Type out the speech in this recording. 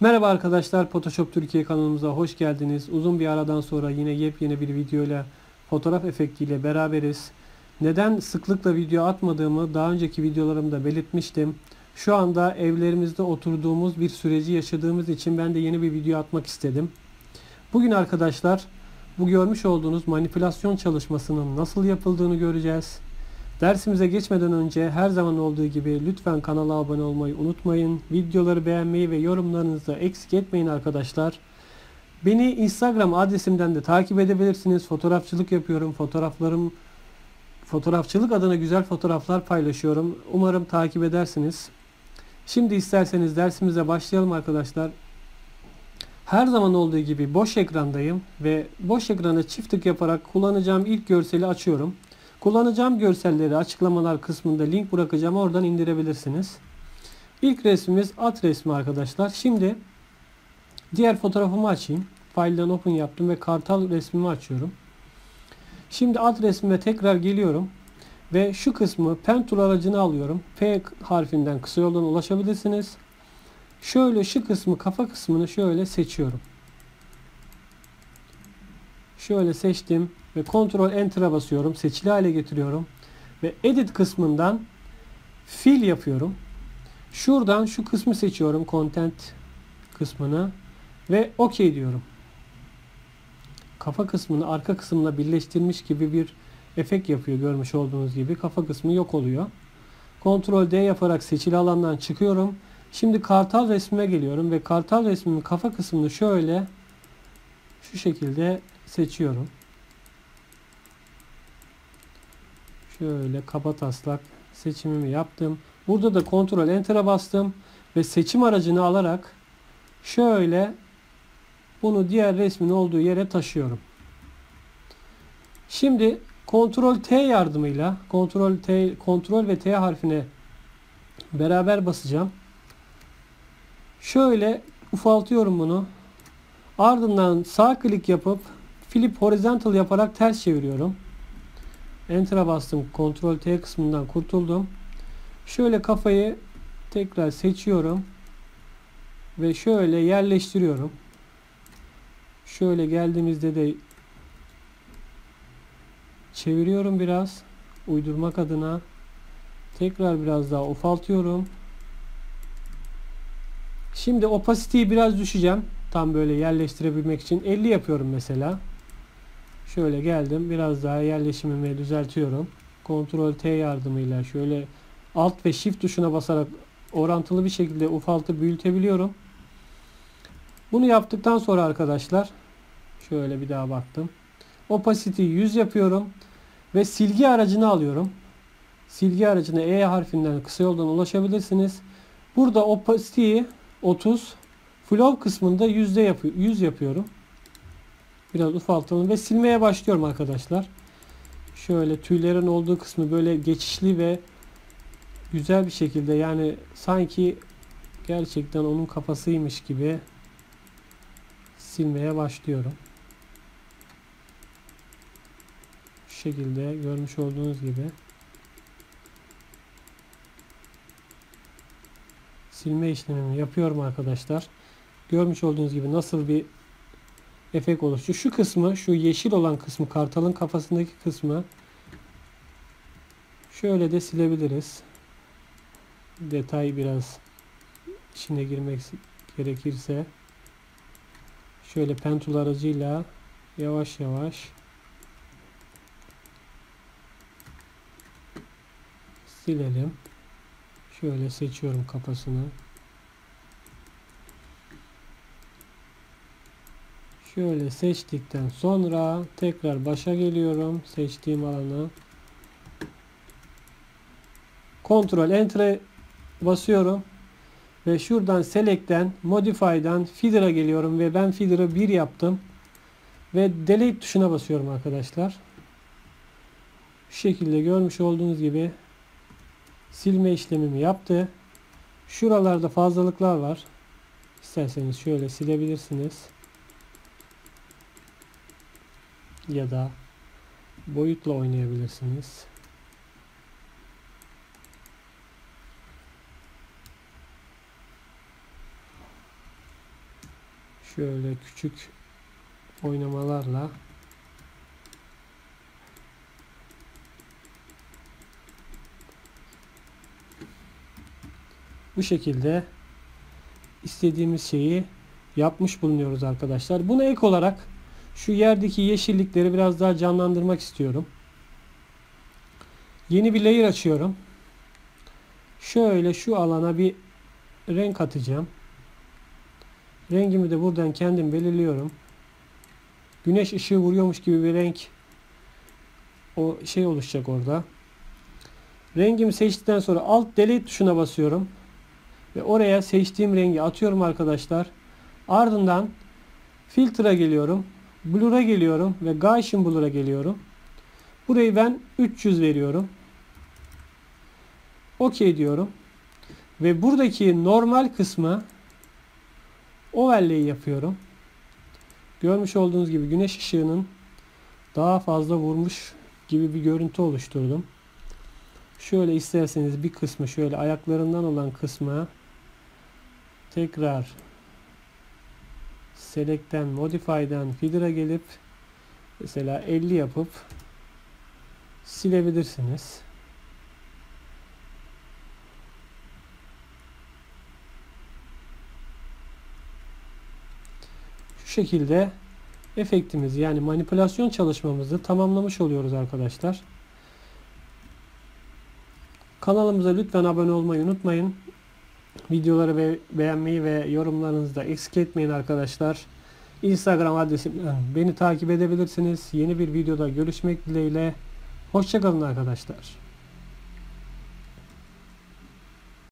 Merhaba arkadaşlar, Photoshop Türkiye kanalımıza hoş geldiniz. Uzun bir aradan sonra yine yepyeni bir videoyla fotoğraf efektiyle beraberiz. Neden sıklıkla video atmadığımı daha önceki videolarımda belirtmiştim. Şu anda evlerimizde oturduğumuz bir süreci yaşadığımız için ben de yeni bir video atmak istedim. Bugün arkadaşlar bu görmüş olduğunuz manipülasyon çalışmasının nasıl yapıldığını göreceğiz. Dersimize geçmeden önce her zaman olduğu gibi lütfen kanala abone olmayı unutmayın. Videoları beğenmeyi ve yorumlarınızı da eksik etmeyin arkadaşlar. Beni Instagram adresimden de takip edebilirsiniz. Fotoğrafçılık yapıyorum. Fotoğrafçılık adına güzel fotoğraflar paylaşıyorum. Umarım takip edersiniz. Şimdi isterseniz dersimize başlayalım arkadaşlar. Her zaman olduğu gibi boş ekrandayım ve boş ekrana çift tık yaparak kullanacağım ilk görseli açıyorum. Kullanacağım görselleri açıklamalar kısmında link bırakacağım. Oradan indirebilirsiniz. İlk resmimiz at resmi arkadaşlar. Şimdi diğer fotoğrafımı açayım. File'dan open yaptım ve kartal resmimi açıyorum. Şimdi at resmime tekrar geliyorum. Ve şu kısmı pen tool aracını alıyorum. P harfinden kısa yoldan ulaşabilirsiniz. Şöyle şu kısmı, kafa kısmını şöyle seçiyorum. Şöyle seçtim ve Ctrl Enter'a basıyorum. Seçili hale getiriyorum. Ve Edit kısmından Fill yapıyorum. Şuradan şu kısmı seçiyorum. Content kısmını. Ve OK diyorum. Kafa kısmını arka kısımla birleştirmiş gibi bir efekt yapıyor. Görmüş olduğunuz gibi. Kafa kısmı yok oluyor. Ctrl D yaparak seçili alandan çıkıyorum. Şimdi kartal resmime geliyorum. Ve kartal resmimin kafa kısmını şöyle şu şekilde seçiyorum. Şöyle kabataslak seçimimi yaptım. Burada da Ctrl Enter'a bastım ve seçim aracını alarak şöyle bunu diğer resmin olduğu yere taşıyorum. Şimdi Ctrl T yardımıyla Ctrl ve T harfine beraber basacağım. Şöyle ufaltıyorum bunu. Ardından sağ klik yapıp Flip Horizontal yaparak ters çeviriyorum. Enter'a bastım. Ctrl T kısmından kurtuldum. Şöyle kafayı tekrar seçiyorum. Ve şöyle yerleştiriyorum. Şöyle geldiğimizde de çeviriyorum biraz. Uydurmak adına. Tekrar biraz daha ufaltıyorum. Şimdi opacite'yi biraz düşeceğim. Tam böyle yerleştirebilmek için 50 yapıyorum mesela. Şöyle geldim. Biraz daha yerleşimimi düzeltiyorum. Ctrl T yardımıyla şöyle Alt ve Shift tuşuna basarak orantılı bir şekilde ufaltıp büyütebiliyorum. Bunu yaptıktan sonra arkadaşlar şöyle bir daha baktım. Opacity'yi 100 yapıyorum ve silgi aracını alıyorum. Silgi aracına E harfinden kısa yoldan ulaşabilirsiniz. Burada opacity'yi 30, flow kısmında %100 yapıyorum. Biraz ufaltalım ve silmeye başlıyorum arkadaşlar. Şöyle tüylerin olduğu kısmı böyle geçişli ve güzel bir şekilde, yani sanki gerçekten onun kafasıymış gibi silmeye başlıyorum. Şu şekilde görmüş olduğunuz gibi silme işlemimi yapıyorum arkadaşlar. Görmüş olduğunuz gibi nasıl bir efekt oluşuyor. Şu kısmı, şu yeşil olan kısmı, kartalın kafasındaki kısmı şöyle de silebiliriz. Detay biraz içine girmek gerekirse şöyle pen tool aracıyla yavaş yavaş silelim. Şöyle seçiyorum kafasını. Şöyle seçtikten sonra tekrar başa geliyorum. Seçtiğim alanı. Ctrl Enter'e basıyorum. Ve şuradan Select'ten Modify'dan Feather'a geliyorum. Ve ben Feather'ı 1 yaptım. Ve Delete tuşuna basıyorum arkadaşlar. Şu şekilde görmüş olduğunuz gibi silme işlemimi yaptı. Şuralarda fazlalıklar var. İsterseniz şöyle silebilirsiniz. Ya da boyutla oynayabilirsiniz. Şöyle küçük oynamalarla bu şekilde istediğimiz şeyi yapmış bulunuyoruz arkadaşlar. Buna ek olarak şu yerdeki yeşillikleri biraz daha canlandırmak istiyorum. Yeni bir layer açıyorum. Şöyle şu alana bir renk atacağım. Rengimi de buradan kendim belirliyorum. Güneş ışığı vuruyormuş gibi bir renk oluşacak orada. Rengimi seçtikten sonra Alt Delete tuşuna basıyorum. Ve oraya seçtiğim rengi atıyorum arkadaşlar. Ardından Filter'a geliyorum. Blur'a geliyorum ve Gaussian Blur'a geliyorum. Burayı ben 300 veriyorum. OK diyorum. Ve buradaki normal kısmı overlay yapıyorum. Görmüş olduğunuz gibi güneş ışığının daha fazla vurmuş gibi bir görüntü oluşturdum. Şöyle isterseniz bir kısmı, şöyle ayaklarından olan kısmı tekrar Select'ten, Modify'den Feeder'a gelip mesela 50 yapıp silebilirsiniz. Şu şekilde efektimizi, yani manipülasyon çalışmamızı tamamlamış oluyoruz arkadaşlar. Kanalımıza lütfen abone olmayı unutmayın. Videoları beğenmeyi ve yorumlarınızı da eksik etmeyin arkadaşlar. Instagram adresimden beni takip edebilirsiniz. Yeni bir videoda görüşmek dileğiyle. Hoşça kalın arkadaşlar.